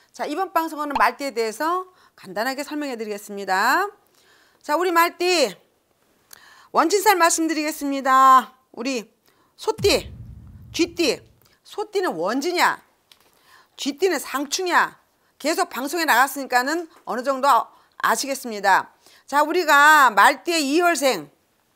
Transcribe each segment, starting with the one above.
자, 이번 방송은 말띠에 대해서 간단하게 설명해 드리겠습니다. 자, 우리 말띠 원진살 말씀드리겠습니다. 우리 소띠, 쥐띠. 소띠는 원지냐, 쥐띠는 상충이야. 계속 방송에 나갔으니까는 어느 정도 아시겠습니다. 자, 우리가 말띠의 2월생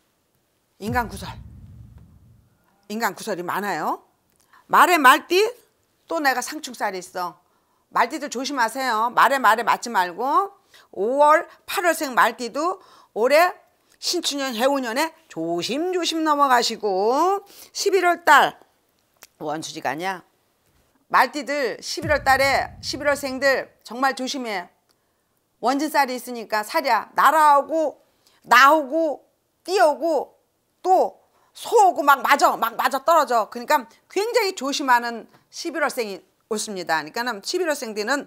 인간구설이 많아요. 말에 말띠, 또 내가 상충살이 있어. 말띠들 조심하세요. 말에 맞지 말고. 5월 8월생 말띠도 올해 신축년 해운년에 조심조심 넘어가시고, 11월달 원수지가냐, 말띠들 11월달에 11월생들 정말 조심해. 원진살이 있으니까 살이야 날아오고 나오고 뛰어오고 또 소오고 막 맞아 떨어져. 그러니까 굉장히 조심하는 11월생이 옳습니다. 그러니까 11월생들은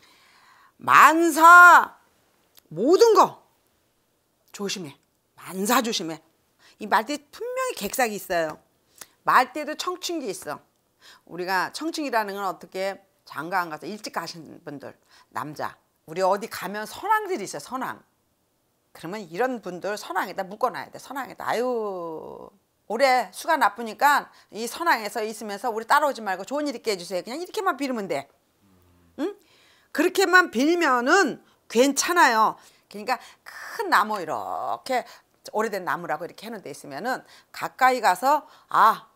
만사 모든 거 조심해. 만사 조심해. 이 말띠 분명히 객삭이 있어요. 말띠에도 청춘기 있어. 우리가 청춘이라는 건 어떻게 장가 안 가서 일찍 가시는 분들, 남자, 우리 어디 가면 선왕들이 있어요. 선왕. 그러면 이런 분들 선왕에다 묶어놔야 돼. 선왕에다. 아유, 올해 수가 나쁘니까 이 선왕에서 있으면서 우리 따라오지 말고 좋은 일 있게 해주세요. 그냥 이렇게만 빌면 돼. 응? 그렇게만 빌면은 괜찮아요. 그러니까 큰 나무, 이렇게 오래된 나무라고 이렇게 해놓은 데 있으면은 가까이 가서, 아,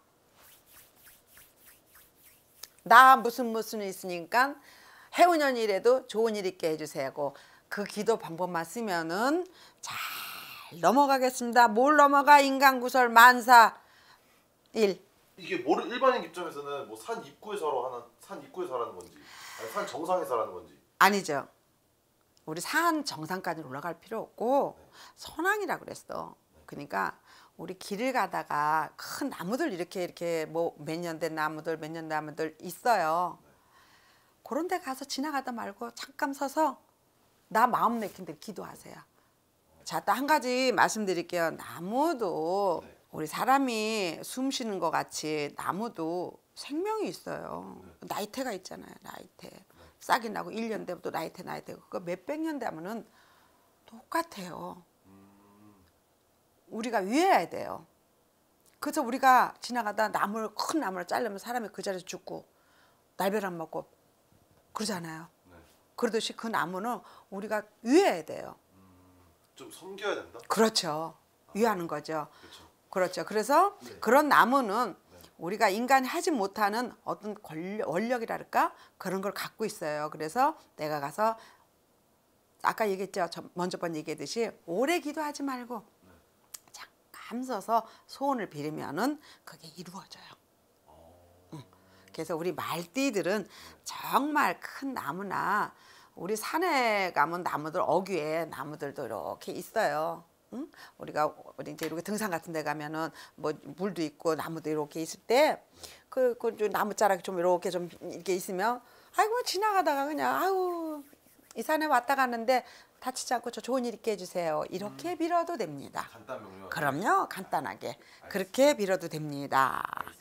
나 무슨 있으니까 해운년이라도 좋은 일 있게 해주세요. 그 기도 방법만 쓰면은 잘 넘어가겠습니다. 뭘 넘어가? 인간구설 만사 일. 이게 일반인 입장에서는 뭐 산 입구에서 하는 건지, 아니 산 정상에서 하는 건지. 아니죠. 우리 산 정상까지 올라갈 필요 없고, 네. 선왕이라고 그랬어. 그러니까 우리 길을 가다가 큰 나무들 이렇게 뭐 몇 년 된 나무들 있어요. 네. 그런 데 가서 지나가다 말고 잠깐 서서 나 마음 내킨 대로 기도하세요. 자, 또 한 가지 말씀드릴게요. 나무도, 네. 우리 사람이 숨 쉬는 것 같이 나무도 생명이 있어요. 네. 나이테가 있잖아요. 나이테. 네. 싹이 나고 1년 되면 나이테 그거 몇백 년 되면은 똑같아요. 우리가 위해야 돼요. 그래서 우리가 지나가다 큰 나무를 자르면 사람이 그 자리에서 죽고 날벼락 먹고 그러잖아요. 네. 그러듯이 그 나무는 우리가 위해야 돼요. 좀 섬겨야 된다? 그렇죠. 위하는 거죠. 그렇죠. 그래서 네. 그런 나무는, 네. 우리가 인간이 하지 못하는 어떤 원력이랄까? 그런 걸 갖고 있어요. 그래서 내가 가서 아까 얘기했죠. 먼저 얘기했듯이 오래 기도하지 말고 잠깐 서서 소원을 빌으면은 그게 이루어져요. 그래서 우리 말띠들은 정말 큰 나무나, 우리 산에 가면 나무들, 어귀에 나무들도 이렇게 있어요. 응? 우리가 이제 이렇게 등산 같은 데 가면은 뭐 물도 있고 나무도 이렇게 있을 때 그 나무자락이 좀 이렇게 있으면, 아이고 지나가다가 그냥, 아유 이 산에 왔다 갔는데 다치지 않고 저 좋은 일 있게 해주세요. 이렇게 빌어도 됩니다. 간단 명료. 그럼요. 간단하게. 그렇게 빌어도 됩니다.